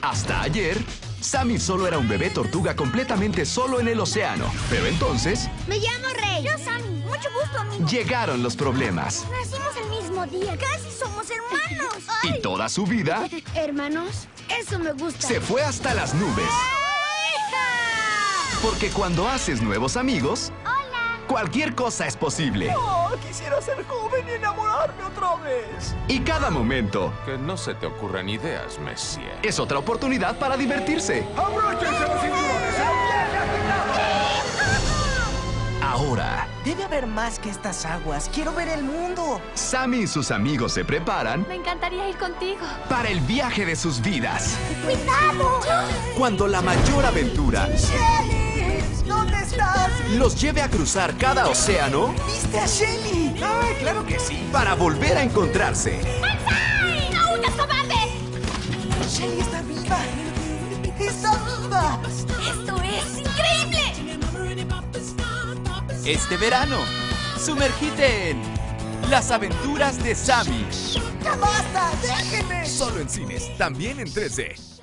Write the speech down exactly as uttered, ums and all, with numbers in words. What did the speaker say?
Hasta ayer, Sammy solo era un bebé tortuga completamente solo en el océano. Pero entonces... Me llamo Rey. Yo, Sammy. Mucho gusto, amigo. Llegaron los problemas. Nacimos el mismo día. Casi somos hermanos. Y toda su vida... Hermanos, eso me gusta. se fue hasta las nubes. Porque cuando haces nuevos amigos... Hola. cualquier cosa es posible. Oh, quisiera ser joven y enamorarme otra vez. Y cada momento Que no se te ocurran ideas, Messier. es otra oportunidad para divertirse. ¡Abróchense los cinturones! ¡El viaje agitado! Ahora, Debe haber más que estas aguas. Quiero ver el mundo. Sammy y sus amigos se preparan Me encantaría ir contigo. para el viaje de sus vidas. ¡Cuidado! Cuando la mayor aventura ¡Shelly! ¿Dónde estás? los lleve a cruzar cada océano ¿Viste a Shelly? ¡Ay, claro que sí! para volver a encontrarse. ¡Ay! ¡Aún es cobarde! Shelly está viva. ¡Está viva! ¡Esto es increíble! Este verano, sumergite en Las aventuras de Sammy. ¡Ya basta! ¡Déjenme! Solo en cines, también en tres D.